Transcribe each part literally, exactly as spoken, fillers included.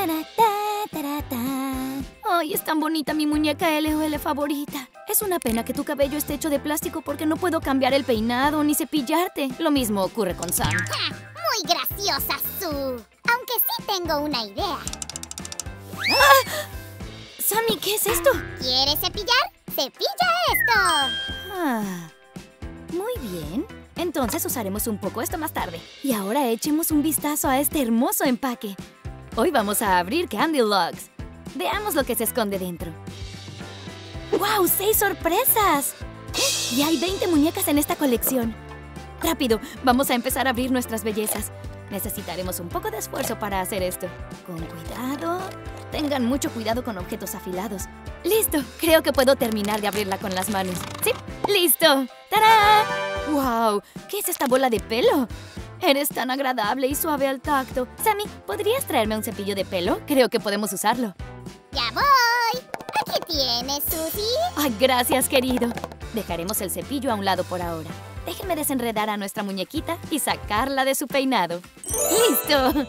Ay, es tan bonita mi muñeca L O L favorita. Es una pena que tu cabello esté hecho de plástico porque no puedo cambiar el peinado ni cepillarte. Lo mismo ocurre con Sam. Muy graciosa, Sue. Aunque sí tengo una idea. ¡Ah! Sammy, ¿qué es esto? ¿Quieres cepillar? ¡Cepilla esto! Ah, muy bien. Entonces usaremos un poco esto más tarde. Y ahora echemos un vistazo a este hermoso empaque. Hoy vamos a abrir Candy Logs. Veamos lo que se esconde dentro. ¡Wow! ¡Seis sorpresas! Y hay veinte muñecas en esta colección. ¡Rápido! Vamos a empezar a abrir nuestras bellezas. Necesitaremos un poco de esfuerzo para hacer esto. Con cuidado. Tengan mucho cuidado con objetos afilados. ¡Listo! Creo que puedo terminar de abrirla con las manos. ¡Sí! ¡Listo! ¡Tarán! ¡Wow! ¿Qué es esta bola de pelo? Eres tan agradable y suave al tacto. Sammy, ¿podrías traerme un cepillo de pelo? Creo que podemos usarlo. ¡Ya voy! Aquí tienes, Susie. ¡Ay, gracias, querido! Dejaremos el cepillo a un lado por ahora. Déjenme desenredar a nuestra muñequita y sacarla de su peinado. ¡Listo!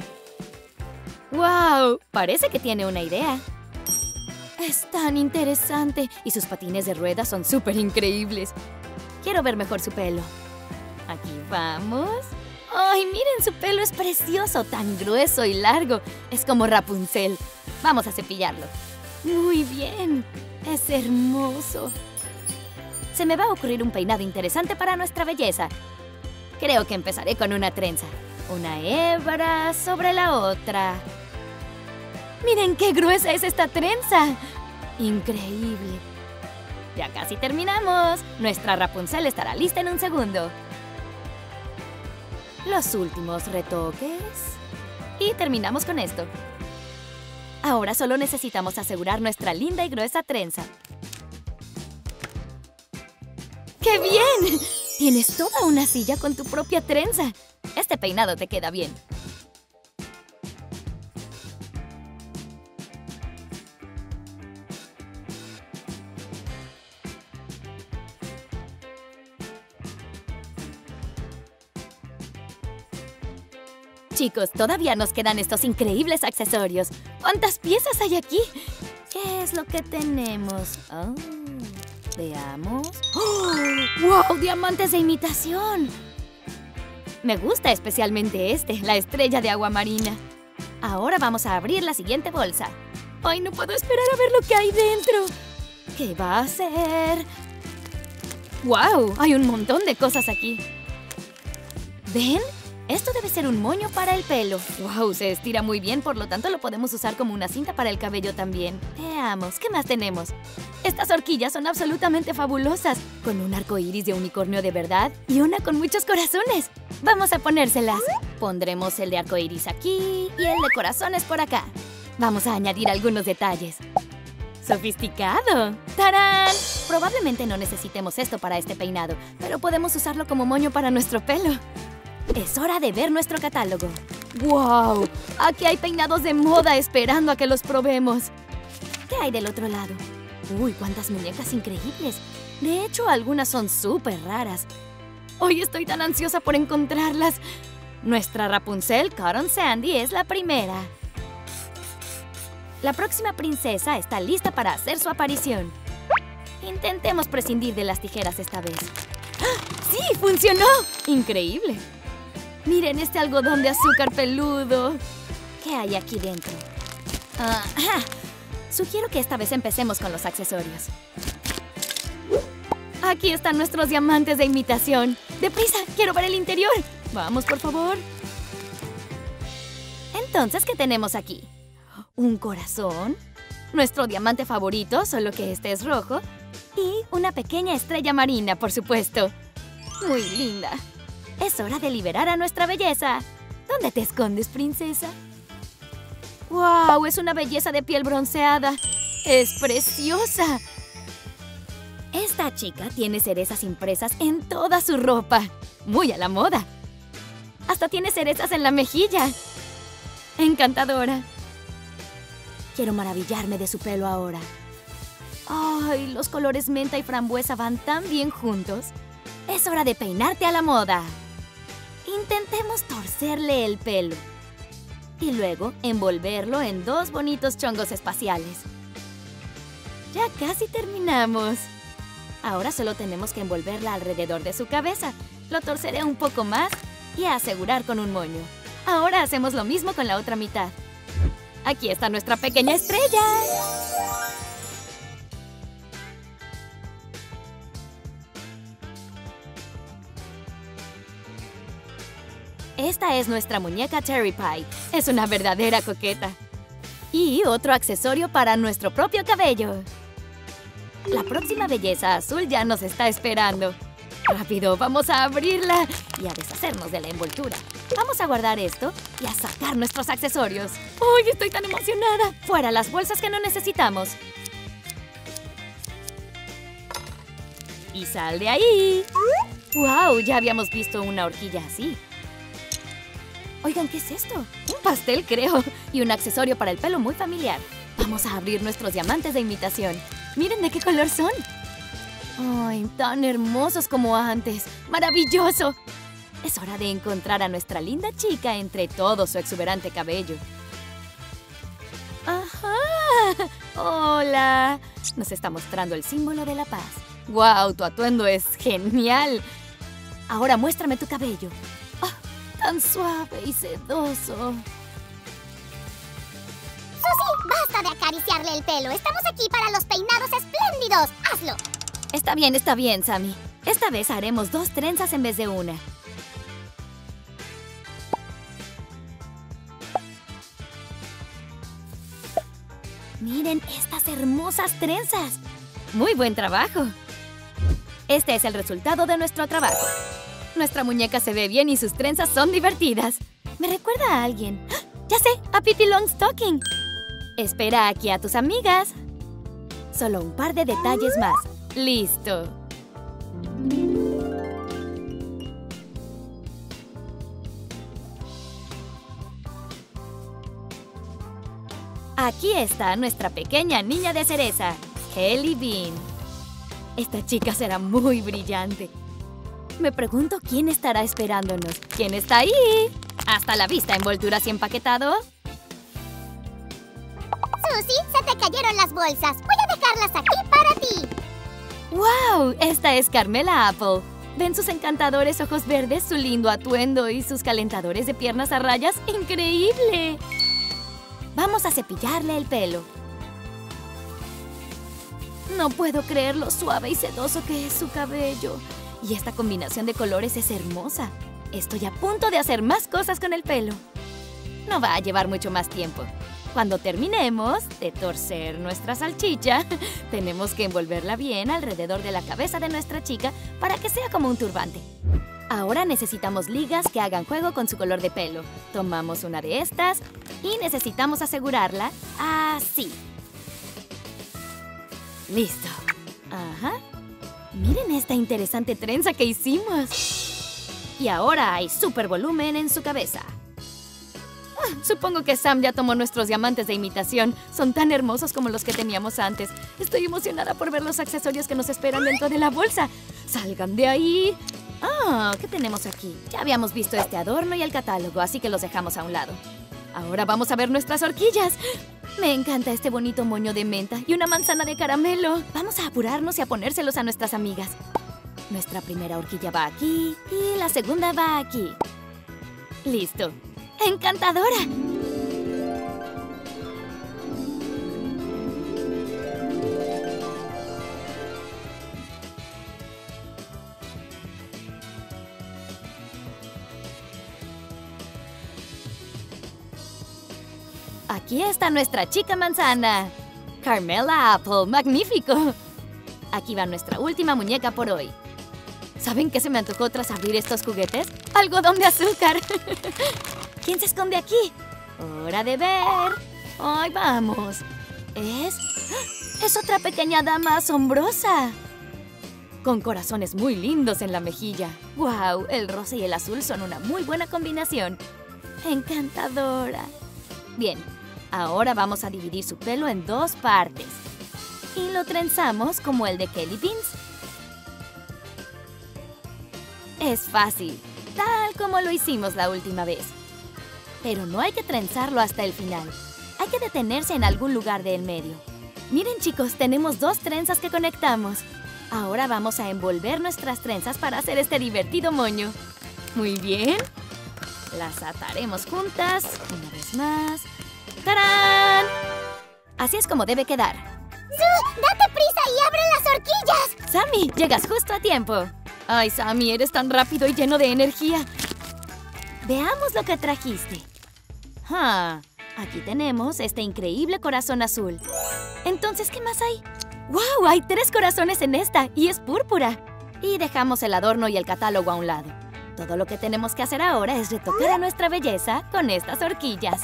¡Wow! Parece que tiene una idea. Es tan interesante y sus patines de ruedas son súper increíbles. Quiero ver mejor su pelo. Aquí vamos. ¡Ay, miren! Su pelo es precioso, tan grueso y largo. Es como Rapunzel. Vamos a cepillarlo. Muy bien. Es hermoso. Se me va a ocurrir un peinado interesante para nuestra belleza. Creo que empezaré con una trenza. Una hebra sobre la otra. ¡Miren qué gruesa es esta trenza! ¡Increíble! Ya casi terminamos. Nuestra Rapunzel estará lista en un segundo. Los últimos retoques. Y terminamos con esto. Ahora solo necesitamos asegurar nuestra linda y gruesa trenza. ¡Qué bien! Tienes toda una silla con tu propia trenza. Este peinado te queda bien. Chicos, todavía nos quedan estos increíbles accesorios. ¿Cuántas piezas hay aquí? ¿Qué es lo que tenemos? Oh, veamos. ¡Oh! ¡Wow! ¡Diamantes de imitación! Me gusta especialmente este, la estrella de agua marina. Ahora vamos a abrir la siguiente bolsa. ¡Ay, no puedo esperar a ver lo que hay dentro! ¿Qué va a ser? ¡Wow! Hay un montón de cosas aquí. ¿Ven? Esto debe ser un moño para el pelo. ¡Wow! Se estira muy bien, por lo tanto lo podemos usar como una cinta para el cabello también. Veamos, ¿qué más tenemos? Estas horquillas son absolutamente fabulosas, con un arco iris de unicornio de verdad y una con muchos corazones. Vamos a ponérselas. Pondremos el de arco iris aquí y el de corazones por acá. Vamos a añadir algunos detalles. ¡Sofisticado! ¡Tarán! Probablemente no necesitemos esto para este peinado, pero podemos usarlo como moño para nuestro pelo. Es hora de ver nuestro catálogo. ¡Wow! Aquí hay peinados de moda esperando a que los probemos. ¿Qué hay del otro lado? ¡Uy, cuántas muñecas increíbles! De hecho, algunas son súper raras. Hoy estoy tan ansiosa por encontrarlas. Nuestra Rapunzel Cotton Sandy es la primera. La próxima princesa está lista para hacer su aparición. Intentemos prescindir de las tijeras esta vez. ¡Ah! ¡Sí! ¡Funcionó! ¡Increíble! Miren este algodón de azúcar peludo. ¿Qué hay aquí dentro? Uh, Sugiero que esta vez empecemos con los accesorios. Aquí están nuestros diamantes de imitación. ¡Deprisa! ¡Quiero ver el interior! ¡Vamos, por favor! Entonces, ¿qué tenemos aquí? Un corazón, nuestro diamante favorito, solo que este es rojo, y una pequeña estrella marina, por supuesto. Muy linda. Es hora de liberar a nuestra belleza. ¿Dónde te escondes, princesa? ¡Wow! Es una belleza de piel bronceada. ¡Es preciosa! Esta chica tiene cerezas impresas en toda su ropa. Muy a la moda. Hasta tiene cerezas en la mejilla. Encantadora. Quiero maravillarme de su pelo ahora. ¡Ay! Los colores menta y frambuesa van tan bien juntos. Es hora de peinarte a la moda. Intentemos torcerle el pelo. Y luego envolverlo en dos bonitos chongos espaciales. Ya casi terminamos. Ahora solo tenemos que envolverla alrededor de su cabeza. Lo torceré un poco más y asegurar con un moño. Ahora hacemos lo mismo con la otra mitad. Aquí está nuestra pequeña estrella. Esta es nuestra muñeca Cherry Pie. Es una verdadera coqueta. Y otro accesorio para nuestro propio cabello. La próxima belleza azul ya nos está esperando. ¡Rápido! ¡Vamos a abrirla! Y a deshacernos de la envoltura. Vamos a guardar esto y a sacar nuestros accesorios. ¡Uy! ¡Estoy tan emocionada! ¡Fuera las bolsas que no necesitamos! ¡Y sal de ahí! ¡Wow! Ya habíamos visto una horquilla así. Oigan, ¿qué es esto? Un pastel, creo. Y un accesorio para el pelo muy familiar. Vamos a abrir nuestros diamantes de imitación. ¡Miren de qué color son! ¡Ay, tan hermosos como antes! ¡Maravilloso! Es hora de encontrar a nuestra linda chica entre todo su exuberante cabello. ¡Ajá! ¡Hola! Nos está mostrando el símbolo de la paz. ¡Guau! Tu atuendo es genial. Ahora muéstrame tu cabello. ¡Oh, tan suave y sedoso! Susie, basta de acariciarle el pelo. Estamos aquí para los peinados espléndidos. ¡Hazlo! Está bien, está bien, Sammy. Esta vez haremos dos trenzas en vez de una. ¡Miren estas hermosas trenzas! ¡Muy buen trabajo! Este es el resultado de nuestro trabajo. Nuestra muñeca se ve bien y sus trenzas son divertidas. Me recuerda a alguien. ¡Ah! ¡Ya sé! ¡A Pippi Longstocking! Espera aquí a tus amigas. Solo un par de detalles más. ¡Listo! Aquí está nuestra pequeña niña de cereza, Jelly Bean. Esta chica será muy brillante. Me pregunto quién estará esperándonos. ¿Quién está ahí? ¡Hasta la vista, envolturas y empaquetado! Susie, se te cayeron las bolsas. Voy a dejarlas aquí para ti. ¡Wow! Esta es Carmela Apple. ¿Ven sus encantadores ojos verdes, su lindo atuendo y sus calentadores de piernas a rayas? ¡Increíble! Vamos a cepillarle el pelo. No puedo creer lo suave y sedoso que es su cabello. Y esta combinación de colores es hermosa. Estoy a punto de hacer más cosas con el pelo. No va a llevar mucho más tiempo. Cuando terminemos de torcer nuestra salchicha, tenemos que envolverla bien alrededor de la cabeza de nuestra chica para que sea como un turbante. Ahora necesitamos ligas que hagan juego con su color de pelo. Tomamos una de estas y necesitamos asegurarla así. ¡Listo! Ajá. Miren esta interesante trenza que hicimos. Y ahora hay súper volumen en su cabeza. Ah, supongo que Sam ya tomó nuestros diamantes de imitación. Son tan hermosos como los que teníamos antes. Estoy emocionada por ver los accesorios que nos esperan dentro de la bolsa. ¡Salgan de ahí! Ah, ¿qué tenemos aquí? Ya habíamos visto este adorno y el catálogo, así que los dejamos a un lado. Ahora vamos a ver nuestras horquillas. Me encanta este bonito moño de menta y una manzana de caramelo. Vamos a apurarnos y a ponérselos a nuestras amigas. Nuestra primera horquilla va aquí y la segunda va aquí. ¡Listo! ¡Encantadora! Aquí está nuestra chica manzana. Carmela Apple, ¡magnífico! Aquí va nuestra última muñeca por hoy. ¿Saben qué se me antojó tras abrir estos juguetes? ¡Algodón de azúcar! ¿Quién se esconde aquí? ¡Hora de ver! ¡Ay, vamos! ¿Es? ¡Es otra pequeña dama asombrosa! Con corazones muy lindos en la mejilla. ¡Guau! El rosa y el azul son una muy buena combinación. ¡Encantadora! Bien, ahora vamos a dividir su pelo en dos partes. Y lo trenzamos como el de Jelly Beans. Es fácil, tal como lo hicimos la última vez. Pero no hay que trenzarlo hasta el final. Hay que detenerse en algún lugar del medio. Miren, chicos, tenemos dos trenzas que conectamos. Ahora vamos a envolver nuestras trenzas para hacer este divertido moño. Muy bien. Las ataremos juntas. Una vez más. ¡Tarán! Así es como debe quedar. ¡Zu! ¡Date prisa y abre las horquillas! Sammy, llegas justo a tiempo. Ay, Sammy, eres tan rápido y lleno de energía. Veamos lo que trajiste. Ah, aquí tenemos este increíble corazón azul. Entonces, ¿qué más hay? ¡Wow! Hay tres corazones en esta y es púrpura. Y dejamos el adorno y el catálogo a un lado. Todo lo que tenemos que hacer ahora es retocar a nuestra belleza con estas horquillas.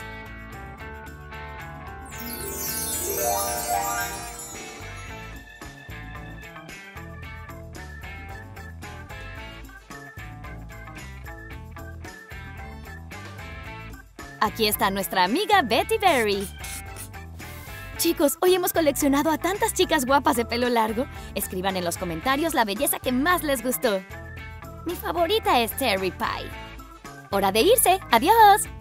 Aquí está nuestra amiga Betty Berry. Chicos, hoy hemos coleccionado a tantas chicas guapas de pelo largo. Escriban en los comentarios la belleza que más les gustó. Mi favorita es Terry Pie. ¡Hora de irse! ¡Adiós!